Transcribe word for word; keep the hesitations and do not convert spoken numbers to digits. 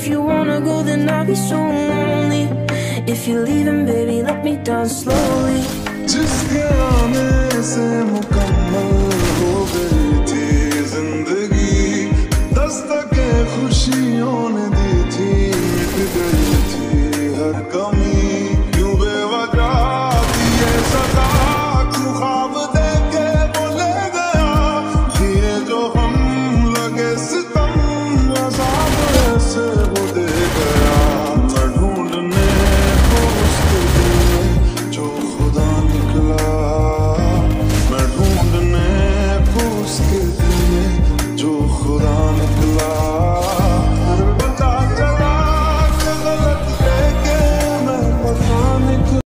if you wanna go, then I'll be so lonely. If you're leaving, baby, let me down slowly. जिसके आने से मुकम्मल